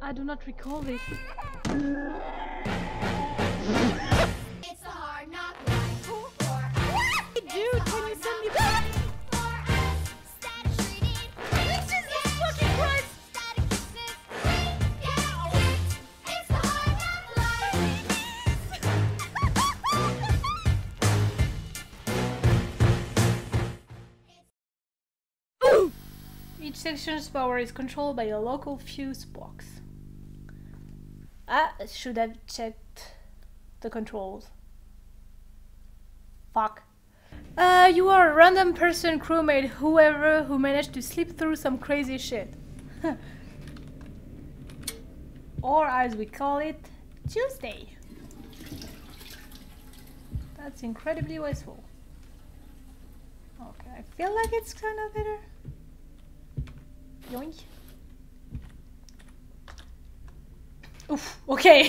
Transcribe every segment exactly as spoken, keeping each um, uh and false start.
I do not recall this. It's a hard knock life for us. Dude, can you send me back? Jesus fucking Christ! Each section's power is controlled by a local fuse box. I should have checked the controls. Fuck. Uh, you are a random person, crewmate, whoever who managed to slip through some crazy shit. Or as we call it, Tuesday. That's incredibly wasteful. Okay, I feel like it's kind of better. Yoink. Oof, okay.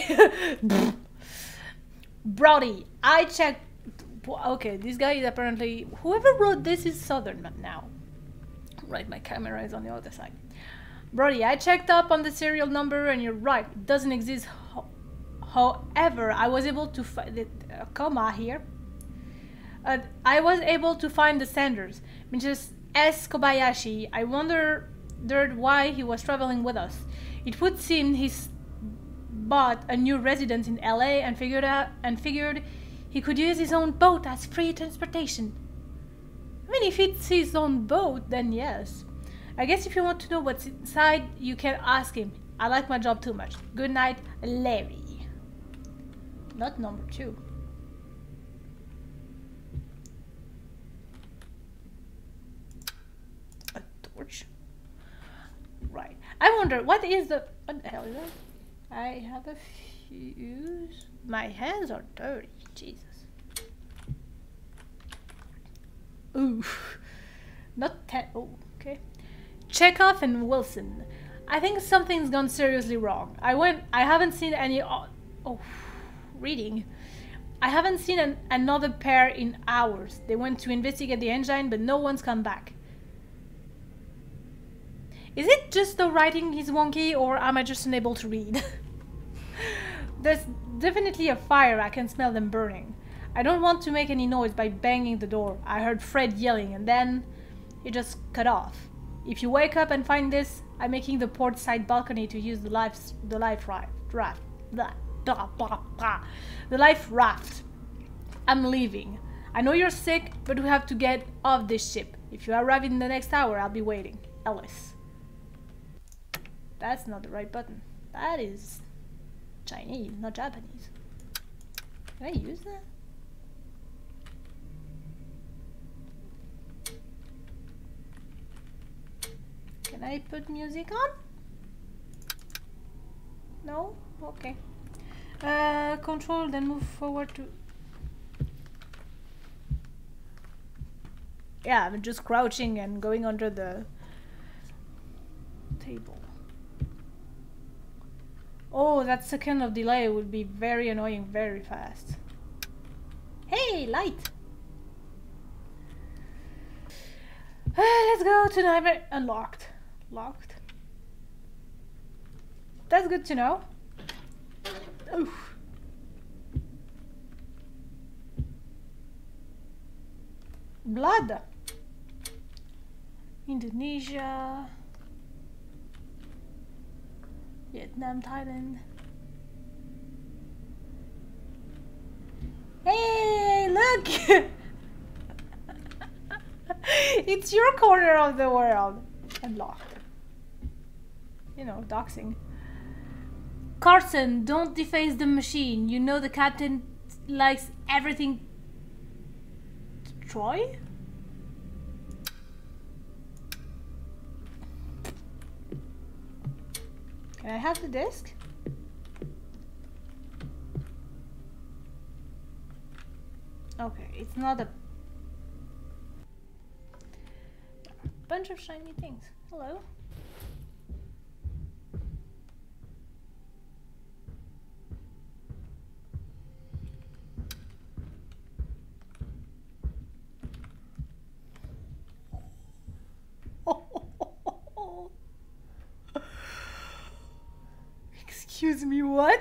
Brody, I checked. Okay, this guy is apparently. Whoever wrote this is Southern now. Right, my camera is on the other side. Brody, I checked up on the serial number and you're right, it doesn't exist. Ho However, I was able to find it. Uh, comma here. Uh, I was able to find the senders. Missus S. Kobayashi. I wondered why he was traveling with us. It would seem he's bought a new residence in L A and figured out and figured he could use his own boat as free transportation. I mean, if it's his own boat, then yes. I guess if you want to know what's inside, you can ask him. I like my job too much. Good night, Larry. Not number two. A torch. Right. I wonder, what is the... What the hell is that? I have a fuse. My hands are dirty. Jesus. Ooh. Not ten. Oh, okay. Chekhov and Wilson. I think something's gone seriously wrong. I went. I haven't seen any. Oh, oh reading. I haven't seen an, another pair in hours. They went to investigate the engine, but no one's come back. Is it just the writing is wonky, or am I just unable to read? There's definitely a fire. I can smell them burning. I don't want to make any noise by banging the door. I heard Fred yelling, and then it just cut off. If you wake up and find this, I'm making the port side balcony to use the life the life raft. Raft. Blah, blah, blah, blah. The life raft. I'm leaving. I know you're sick, but we have to get off this ship. If you arrive in the next hour, I'll be waiting. Ellis. That's not the right button. That is Chinese, not Japanese. Can I use that? Can I put music on? No? Okay. Uh, control, then move forward to... Yeah, I'm just crouching and going under the table. Oh, that second of delay would be very annoying very fast. Hey, light! Uh, let's go to nightmare. Unlocked. Locked. That's good to know. Oof. Blood. Indonesia. Vietnam, Thailand. Hey, look! It's your corner of the world. Unlocked. You know, doxing. Carson, don't deface the machine. You know the captain likes everything. Troy? Can I have the disc? Okay, it's not a bunch of shiny things. Hello? Excuse me, what?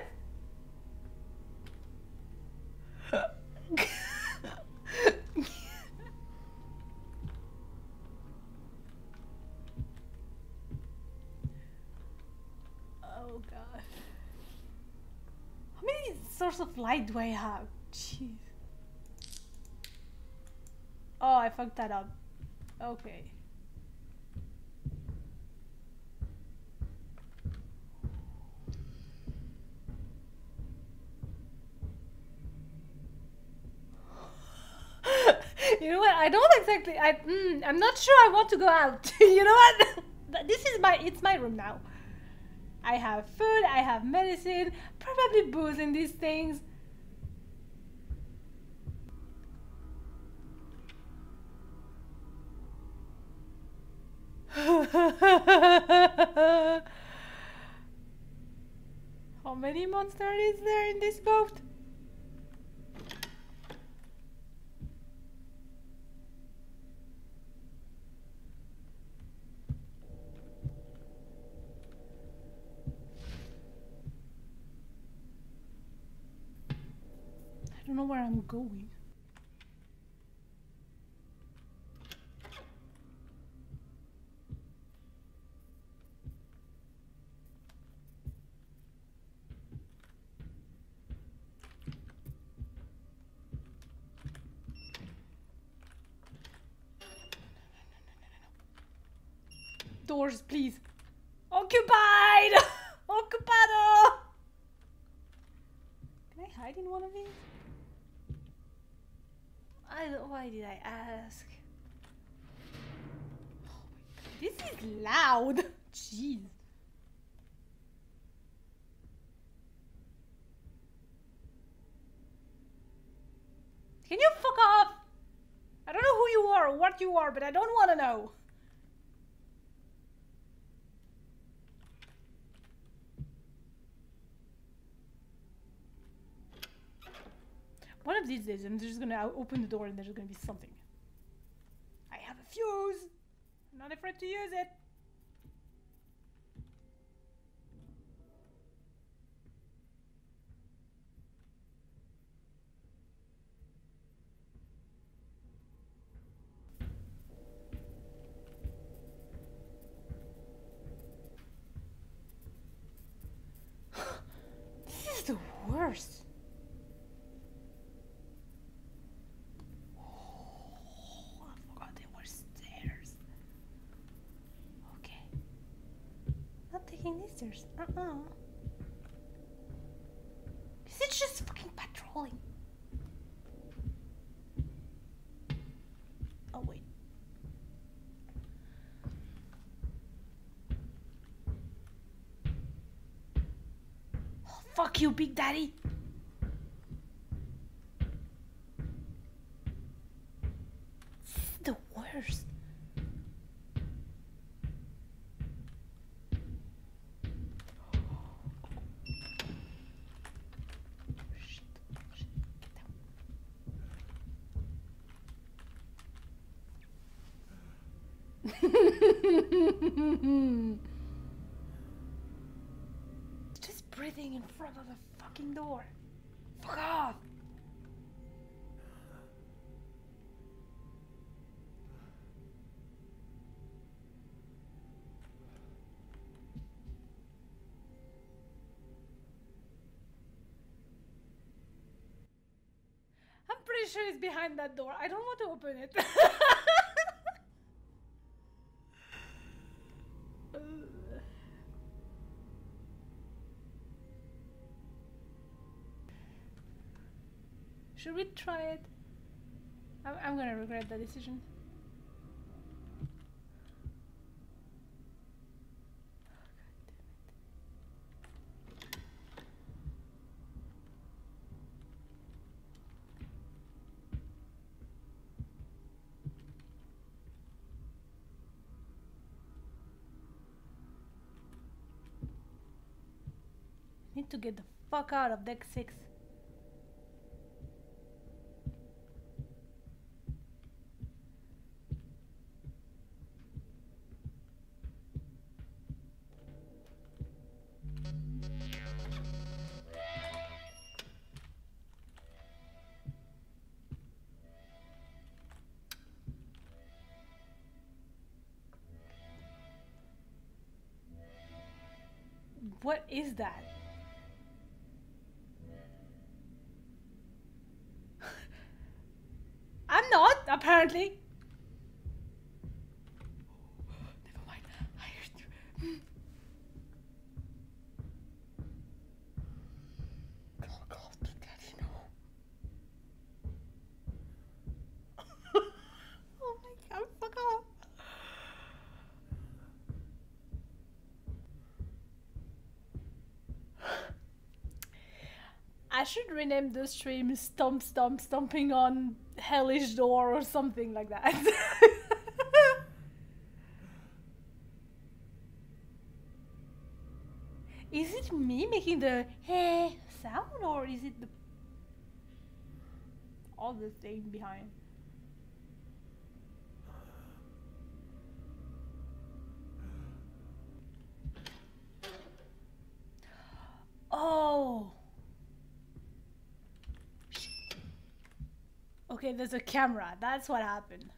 Oh god. How many sources of light do I have? Jeez. Oh, I fucked that up. Okay. You know what? I don't exactly. I. Mm, I'm not sure I want to go out. You know what? This is my. It's my room now. I have food. I have medicine. Probably booze in these things. How many monsters is there in this boat? I don't know where I'm going. Doors, please. Occupied! Occupado! Can I hide in one of these? I don't, why did I ask? Oh my god, this is loud. Jeez. Can you fuck off? I don't know who you are or what you are, but I don't want to know. One of these days, I'm just gonna open the door and there's gonna be something. I have a fuse. I'm not afraid to use it. This is the worst. These stairs. Uh-uh. Is it just fucking patrolling? Oh, wait. Oh, fuck you, Big Daddy. This is the worst. Just breathing in front of the fucking door. Fuck off! I'm pretty sure it's behind that door. I don't want to open it. Should we try it? I'm, I'm gonna regret that decision. Need to get the fuck out of deck six. What is that? I'm not, apparently. Never mind. I heard you. Oh God, Big Daddy, no. Oh my God, fuck off. I should rename the stream Stomp Stomp Stomping on Hellish Door or something like that. Is it me making the hey sound, or is it the all the thing behind? Oh. Okay, there's a camera. That's what happened.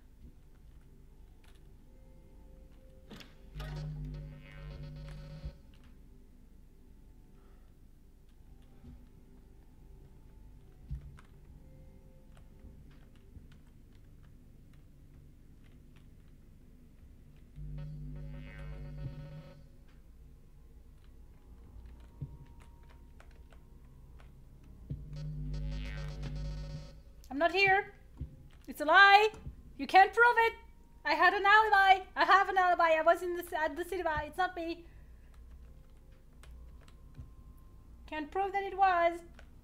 I'm not here. It's a lie. You can't prove it. I had an alibi. I have an alibi. I was in the at the cinema. It's not me. Can't prove that it was.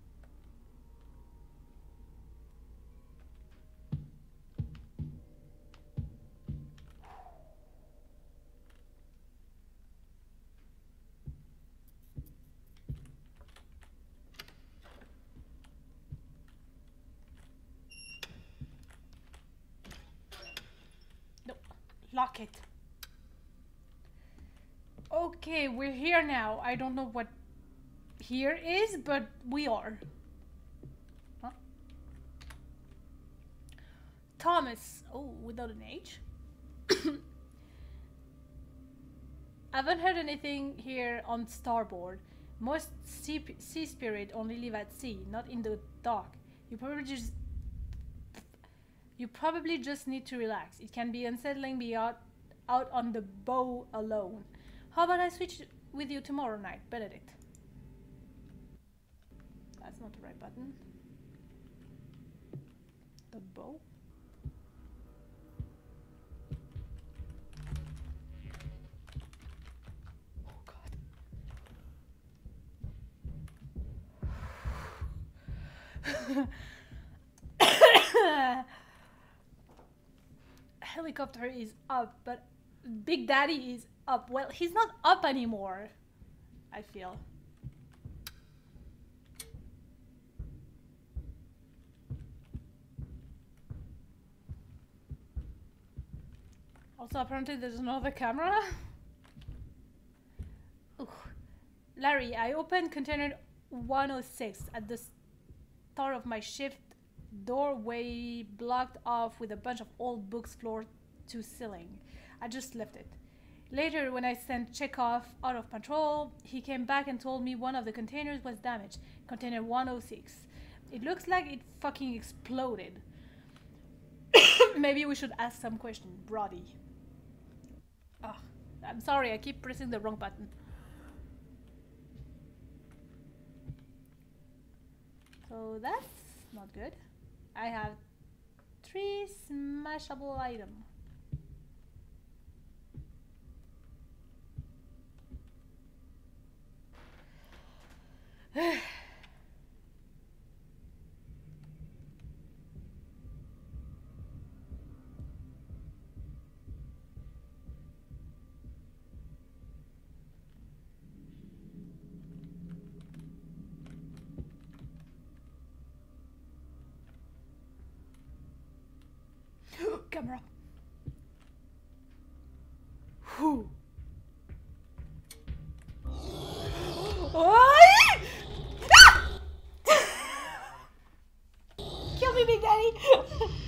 Lock it. Okay, we're here now. I don't know what here is, but we are. Huh? Thomas. Oh, without an H. I haven't heard anything here on starboard. Most sea, sea spirit only live at sea, not in the dock. You probably just You probably just need to relax. It can be unsettling be out, out on the bow alone. How about I switch with you tomorrow night, Benedict? That's not the right button. The bow? Oh God. Helicopter is up, but Big Daddy is up. Well, he's not up anymore, I feel. Also, apparently there's another camera. Ooh. Larry, I opened container one oh six at the start of my shift. Doorway blocked off with a bunch of old books floor to ceiling. I just left it. Later, when I sent Chekhov out of patrol, he came back and told me one of the containers was damaged. Container one oh six. It looks like it fucking exploded. Maybe we should ask some question. Brody. Oh, I'm sorry, I keep pressing the wrong button. So that's not good. I have three smashable items. Camera. Whew. Oh! Kill me, Big Daddy!